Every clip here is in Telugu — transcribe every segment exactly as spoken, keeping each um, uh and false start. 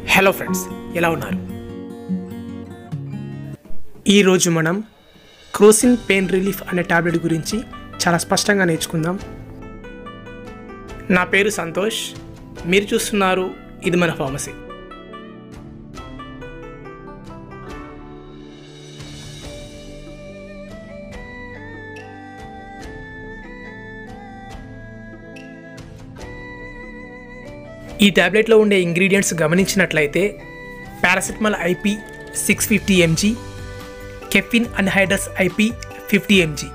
హలో ఫ్రెండ్స్, ఎలా ఉన్నారు? ఈరోజు మనం క్రోసిన్ పెయిన్ రిలీఫ్ అనే టాబ్లెట్ గురించి చాలా స్పష్టంగా నేర్చుకుందాం. నా పేరు సంతోష్, మీరు చూస్తున్నారు ఇది మన ఫార్మసీ. ఈ టాబ్లెట్లో ఉండే ఇంగ్రీడియంట్స్ గమనించినట్లయితే paracetamol IP six fifty mg, caffeine anhydrous IP fifty mg.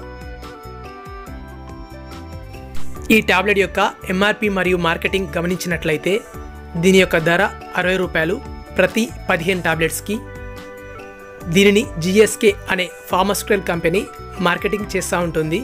ఈ టాబ్లెట్ యొక్క ఎంఆర్పి మరియు మార్కెటింగ్ గమనించినట్లయితే దీని యొక్క ధర అరవై రూపాయలు ప్రతి పదిహేను టాబ్లెట్స్కి. దీనిని జిఎస్కే అనే ఫార్మాస్యూటికల్ కంపెనీ మార్కెటింగ్ చేస్తూ ఉంటుంది.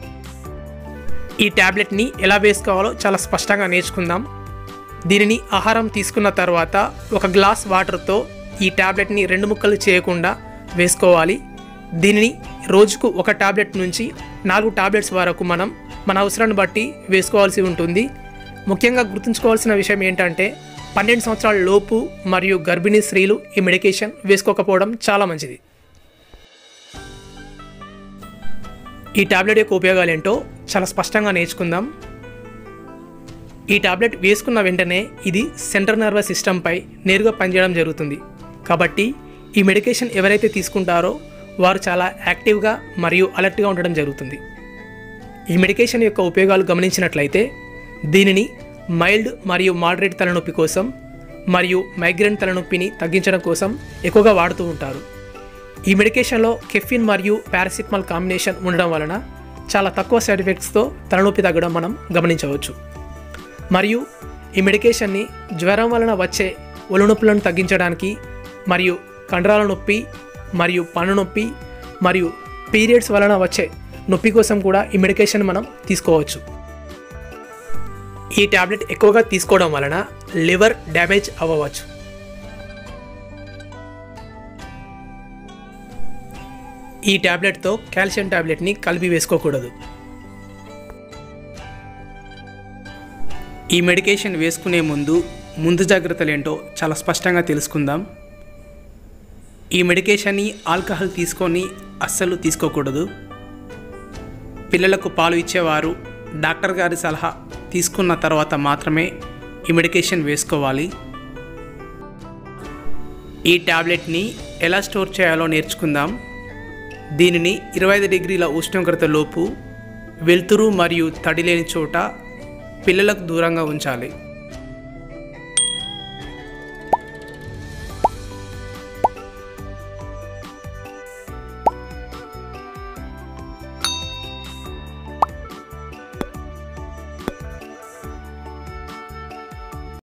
ఈ టాబ్లెట్ని ఎలా వేసుకోవాలో చాలా స్పష్టంగా నేర్చుకుందాం. దీనిని ఆహారం తీసుకున్న తర్వాత ఒక గ్లాస్ వాటర్తో ఈ టాబ్లెట్ని రెండు ముక్కలు చేయకుండా వేసుకోవాలి. దీనిని రోజుకు ఒక టాబ్లెట్ నుంచి నాలుగు టాబ్లెట్స్ వరకు మనం మన అవసరాన్ని బట్టి వేసుకోవాల్సి ఉంటుంది. ముఖ్యంగా గుర్తుంచుకోవాల్సిన విషయం ఏంటంటే పన్నెండు సంవత్సరాల లోపు మరియు గర్భిణీ స్త్రీలు ఈ మెడికేషన్ వేసుకోకపోవడం చాలా మంచిది. ఈ టాబ్లెట్ యొక్క ఉపయోగాలు ఏంటో చాలా స్పష్టంగా నేర్చుకుందాం. ఈ టాబ్లెట్ వేసుకున్న వెంటనే ఇది సెంట్రల్ నర్వస్ సిస్టంపై నేరుగా పనిచేయడం జరుగుతుంది. కాబట్టి ఈ మెడికేషన్ ఎవరైతే తీసుకుంటారో వారు చాలా యాక్టివ్గా మరియు అలర్ట్గా ఉండడం జరుగుతుంది. ఈ మెడికేషన్ యొక్క ఉపయోగాలు గమనించినట్లయితే దీనిని మైల్డ్ మరియు మోడరేట్ తలనొప్పి కోసం మరియు మైగ్రేన్ తలనొప్పిని తగ్గించడం కోసం ఎక్కువగా వాడుతూ ఉంటారు. ఈ మెడికేషన్లో కెఫిన్ మరియు పారాసిటమాల్ కాంబినేషన్ ఉండడం వలన చాలా తక్కువ సైడ్ ఎఫెక్ట్స్తో తలనొప్పి తగ్గడం మనం గమనించవచ్చు. మరియు ఈ మెడికేషన్ని జ్వరం వలన వచ్చే ఒళ్ళనొప్పులను తగ్గించడానికి మరియు కండరాల నొప్పి మరియు పన్ను నొప్పి మరియు పీరియడ్స్ వలన వచ్చే నొప్పి కోసం కూడా ఈ మెడికేషన్ మనం తీసుకోవచ్చు. ఈ టాబ్లెట్ ఎక్కువగా తీసుకోవడం వలన లివర్ డ్యామేజ్ అవ్వవచ్చు. ఈ టాబ్లెట్తో కాల్షియం టాబ్లెట్ని కలిపి వేసుకోకూడదు. ఈ మెడికేషన్ వేసుకునే ముందు ముందు జాగ్రత్తలు ఏంటో చాలా స్పష్టంగా తెలుసుకుందాం. ఈ మెడికేషన్ని ఆల్కహాల్ తీసుకొని అస్సలు తీసుకోకూడదు. పిల్లలకు పాలు ఇచ్చేవారు డాక్టర్ గారి సలహా తీసుకున్న తర్వాత మాత్రమే ఈ మెడికేషన్ వేసుకోవాలి. ఈ టాబ్లెట్ని ఎలా స్టోర్ చేయాలో నేర్చుకుందాం. దీనిని ఇరవై ఐదు డిగ్రీల ఉష్ణోగ్రత లోపు వెలుతురు మరియు తడి లేని చోట పిల్లలకు దూరంగా ఉంచాలి.